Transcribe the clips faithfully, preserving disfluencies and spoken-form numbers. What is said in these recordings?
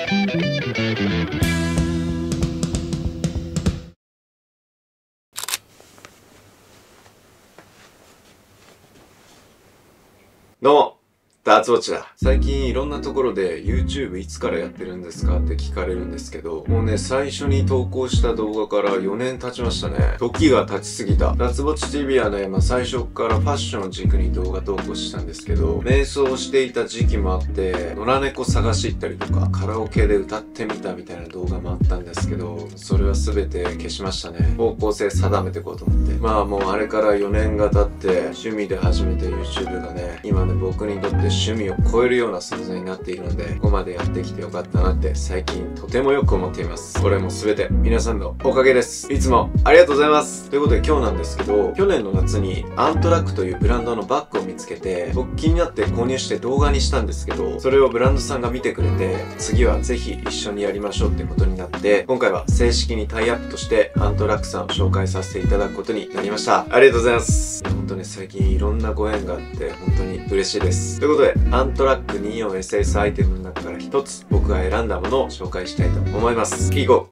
どうも、ダーツウォッチだ。最近いろんなところで YouTube いつからやってるんですかって聞かれるんですけど、もうね、最初に投稿した動画からよねん経ちましたね。時が経ちすぎた。ダーツウォッチ ティーブイ はね、まあ最初からファッションを軸に動画投稿したんですけど、瞑想していた時期もあって、野良猫探し行ったりとか、カラオケで歌ってみたみたいな動画もあったんですけど、それは全て消しましたね。方向性定めていこうと思って。まあもうあれからよねんが経って、趣味で始めた YouTube がね、今ね、僕にとって趣味を超えるような存在になっているので、ここまでやってきてよかったなって最近とてもよく思っています。これも全て皆さんのおかげです。いつもありがとうございます。ということで今日なんですけど、去年の夏にアントラックというブランドのバッグを見つけて、僕気になって購入して動画にしたんですけど、それをブランドさんが見てくれて、次はぜひ一緒にやりましょうってことになって、今回は正式にタイアップとしてアントラックさんを紹介させていただくことになりました。ありがとうございます。いや本当ね、最近いろんなご縁があって本当に嬉しいです。ということで、アントラック にじゅうよんエスエス アイテムの中から一つ僕が選んだものを紹介したいと思います。いこう。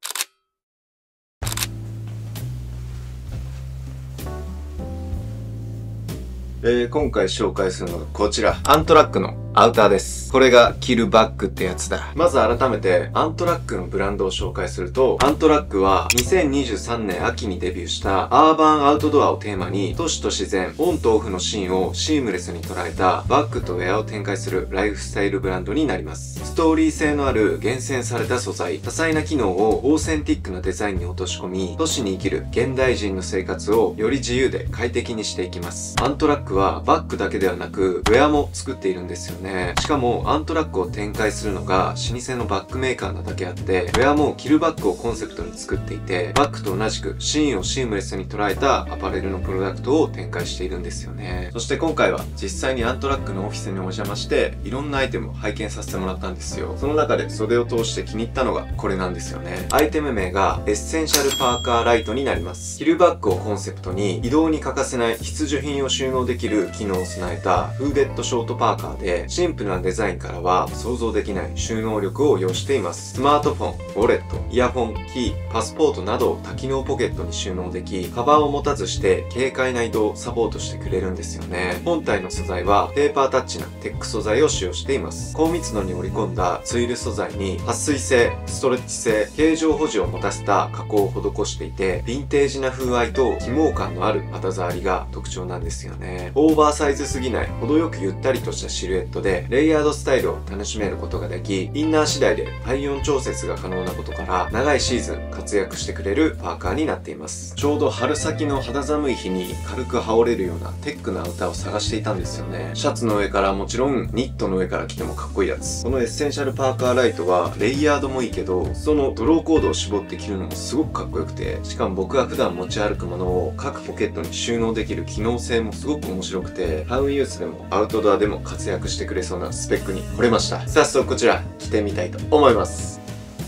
えー、今回紹介するのがこちら。アントラックのアウターです。これが着るバッグってやつだ。まず改めて、アントラックのブランドを紹介すると、アントラックはにせんにじゅうさんねん秋にデビューしたアーバンアウトドアをテーマに、都市と自然、オンとオフのシーンをシームレスに捉えたバッグとウェアを展開するライフスタイルブランドになります。ストーリー性のある厳選された素材、多彩な機能をオーセンティックなデザインに落とし込み、都市に生きる現代人の生活をより自由で快適にしていきます。アントラックはバッグだけではなく、ウェアも作っているんですよね。しかも、アントラックを展開するのが老舗のバッグメーカーなだけあって、ウェアも着るバッグをコンセプトに作っていて、バッグと同じくシーンをシームレスに捉えたアパレルのプロダクトを展開しているんですよね。そして今回は実際にアントラックのオフィスにお邪魔して、いろんなアイテムを拝見させてもらったんですよ。その中で袖を通して気に入ったのがこれなんですよね。アイテム名がエッセンシャルパーカーライトになります。着るバッグをコンセプトに移動に欠かせない必需品を収納できる機能を備えたフーデッドショートパーカーで、シンプルなデザインからは想像できない収納力を要しています。スマートフォン、ウォレット、イヤホン、キー、パスポートなどを多機能ポケットに収納でき、カバンを持たずして軽快な移動をサポートしてくれるんですよね。本体の素材はペーパータッチなテック素材を使用しています。高密度に織り込んだツイル素材に撥水性、ストレッチ性、形状保持を持たせた加工を施していて、ヴィンテージな風合いと起毛感のある肌触りが特徴なんですよね。オーバーサイズすぎない程よくゆったりとしたシルエットでレイヤードスタイルを楽しめることができ、インナー次第で体温調節が可能なことから長いシーズン活躍してくれるパーカーになっています。ちょうど春先の肌寒い日に軽く羽織れるようなテックなアウターを探していたんですよね。シャツの上からもちろんニットの上から着てもかっこいいやつ。このエッセンシャルパーカーライトはレイヤードもいいけど、そのドローコードを絞って着るのもすごくかっこよくて、しかも僕が普段持ち歩くものを各ポケットに収納できる機能性もすごく面白くて、タウンユースでもアウトドアでも活躍してくれそうなスペックに惚れました。早速こちら着てみたいと思います。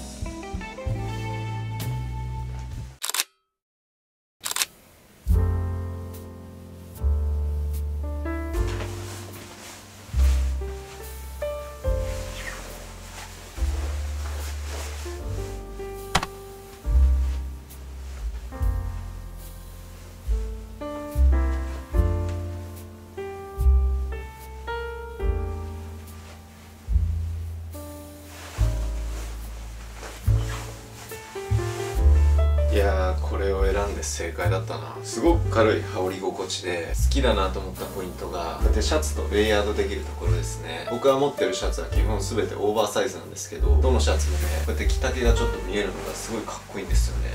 いやー、これを選んで正解だったな。すごく軽い羽織り心地で好きだなと思ったポイントが、こうやってシャツとレイヤードできるところですね。僕が持ってるシャツは基本全てオーバーサイズなんですけど、どのシャツもね、こうやって着丈がちょっと見えるのがすごいかっこいいんですよね。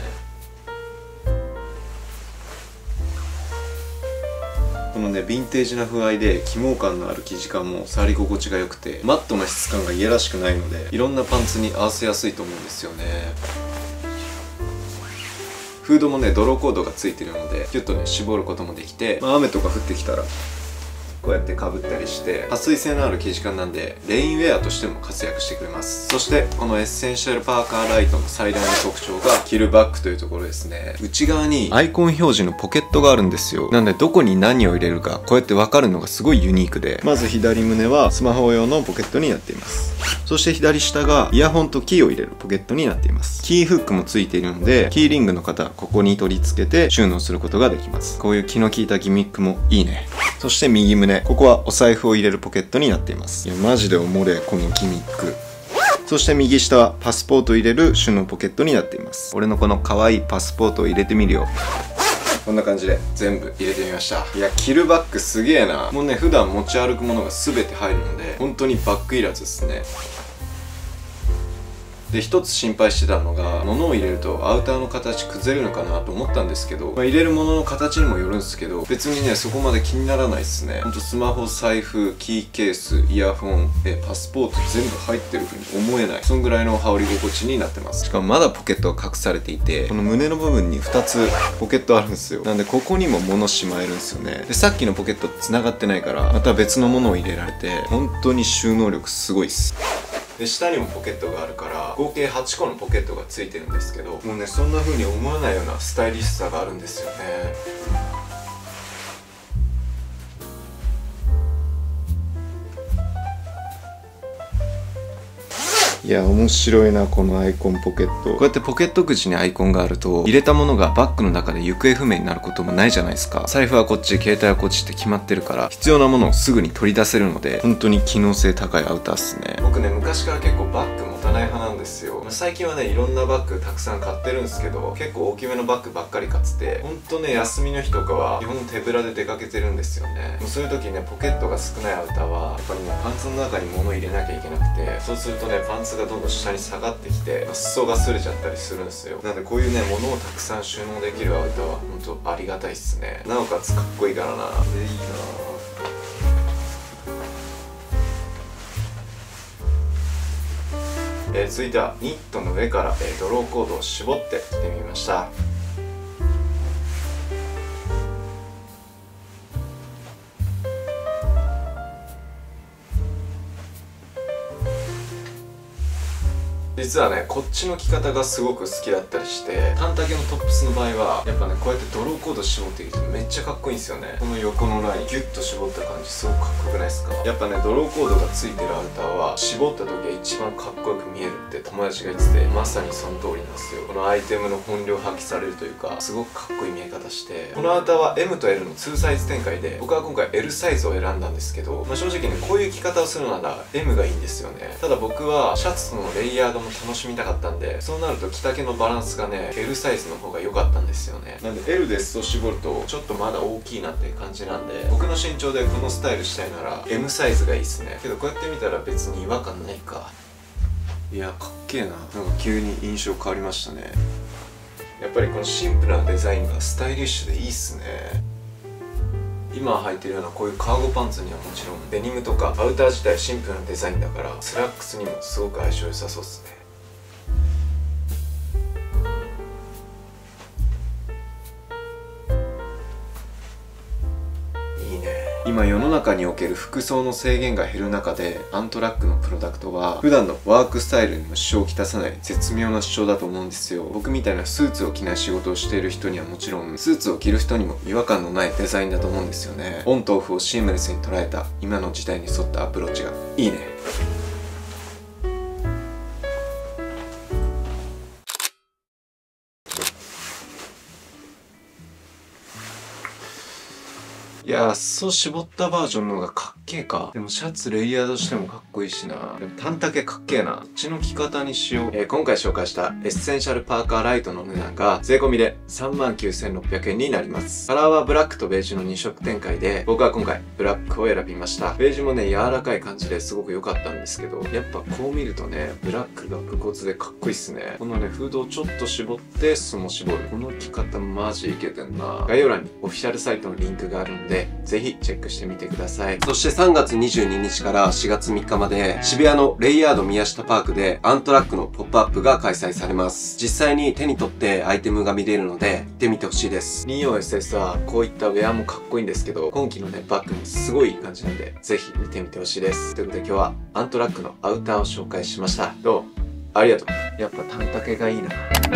このね、ヴィンテージな風合いで起毛感のある生地感も触り心地が良くて、マットな質感がいやらしくないので、いろんなパンツに合わせやすいと思うんですよね。フードもね、ドローコードがついてるので、ギュッとね、絞ることもできて、まあ、雨とか降ってきたらこうやって被ったりして、撥水性のある生地感なんでレインウェアとしても活躍してくれます。そしてこのエッセンシャルパーカーライトの最大の特徴がキルバッグというところですね。内側にアイコン表示のポケットがあるんですよ。なんでどこに何を入れるかこうやって分かるのがすごいユニークで、まず左胸はスマホ用のポケットになっています。そして左下がイヤホンとキーを入れるポケットになっています。キーフックもついているので、キーリングの方はここに取り付けて収納することができます。こういう気の利いたギミックもいいね。そして右胸、ここはお財布を入れるポケットになっています。いやマジでおもれこのギミック。そして右下はパスポートを入れる収納ポケットになっています。俺のこの可愛いパスポートを入れてみるよ。こんな感じで全部入れてみました。いやキルバッグすげえな。もうね普段持ち歩くものが全て入るので本当にバッグいらずですね。で一つ心配してたのが、物を入れるとアウターの形崩れるのかなと思ったんですけど、まあ、入れるものの形にもよるんですけど、別にねそこまで気にならないですね。ほんとスマホ、財布、キーケース、イヤホン、えパスポート全部入ってる風に思えない、そんぐらいの羽織り心地になってます。しかもまだポケットが隠されていて、この胸の部分にふたつポケットあるんですよ。なんでここにも物しまえるんですよね。でさっきのポケット繋がってないからまた別のものを入れられて、本当に収納力すごいっす。で下にもポケットがあるから合計はちこのポケットがついてるんですけど、もうねそんな風に思わないようなスタイリッシュさがあるんですよね。いや面白いなこのアイコンポケット。こうやってポケット口にアイコンがあると入れたものがバッグの中で行方不明になることもないじゃないですか。財布はこっち、携帯はこっちって決まってるから必要なものをすぐに取り出せるので本当に機能性高いアウターっすね。僕ね昔から結構バッグ持たない派なんですよ。最近はねいろんなバッグたくさん買ってるんですけど、結構大きめのバッグばっかり買ってて、ほんとね休みの日とかは基本手ぶらで出かけてるんですよね。もうそういう時ねポケットが少ないアウターはやっぱりねパンツの中に物入れなきゃいけなくて、そうするとねパンツがどんどん下に下がってきて裾が擦れちゃったりするんですよ。なんでこういうね物をたくさん収納できるアウターはほんとありがたいっすね。なおかつかっこいいからな。これいいな。えー、続いてはニットの上から、えー、ドローコードを絞って着てみました。実はねこっちの着方がすごく好きだったりして、短丈のトップスの場合はやっぱねこうやってドローコード絞っているとめっちゃかっこいいんですよね。この横のラインギュッと絞った感じすごくかっこよくないですか。やっぱねドローコードがついてるアウターは絞った時が一番かっこよく見えるって友達が言ってて、まさにその通りなんですよ。このアイテムの本領発揮されるというかすごくかっこいい見え方して、このアウターは エム と エル のにサイズ展開で、僕は今回 エル サイズを選んだんですけど、まあ、正直ねこういう着方をするなら エム がいいんですよね。ただ僕はシャツとのレイヤードも楽しみたかったんで、そうなると着丈のバランスがね エル サイズの方が良かったんですよね。なんで エル で裾絞るとちょっとまだ大きいなっていう感じなんで、僕の身長でこのスタイルしたいなら エム サイズがいいっすね。けどこうやって見たら別に違和感ないか。いやかっけえな。なんか急に印象変わりましたね。やっぱりこのシンプルなデザインがスタイリッシュでいいっすね。今履いてるようなこういうカーゴパンツにはもちろんデニムとかアウター自体シンプルなデザインだからスラックスにもすごく相性良さそうっすね。今世の中における服装の制限が減る中でアントラックのプロダクトは普段のワークスタイルにも支障をきたさない絶妙な主張だと思うんですよ。僕みたいなスーツを着ない仕事をしている人にはもちろん、スーツを着る人にも違和感のないデザインだと思うんですよね。オンとオフをシームレスに捉えた今の時代に沿ったアプローチがいいね。いやー、そう絞ったバージョンの方がかっけえか。でもシャツレイヤードしてもかっこいいしな。でも短丈かっけえな。こっちの着方にしよう。えー、今回紹介したエッセンシャルパーカーライトの値段が税込みで さんまんきゅうせんろっぴゃくえんになります。カラーはブラックとベージュのに色展開で、僕は今回ブラックを選びました。ベージュもね、柔らかい感じですごく良かったんですけど、やっぱこう見るとね、ブラックが武骨でかっこいいっすね。このね、フードをちょっと絞って裾も絞る。この着方マジイケてんな。概要欄にオフィシャルサイトのリンクがあるんで、 で、ぜひチェックしてみてください。 そしてさんがつにじゅうににちからしがつみっかまで渋谷のレイヤード宮下パークでアントラックのポップアップが開催されます。実際に手に取ってアイテムが見れるので行ってみてほしいです。 にじゅうよんエスエス はこういったウェアもかっこいいんですけど、今季のねバッグもすごいいい感じなんで、ぜひ見てみてほしいです。ということで今日はアントラックのアウターを紹介しました。どうもありがとう。やっぱ短丈がいいな。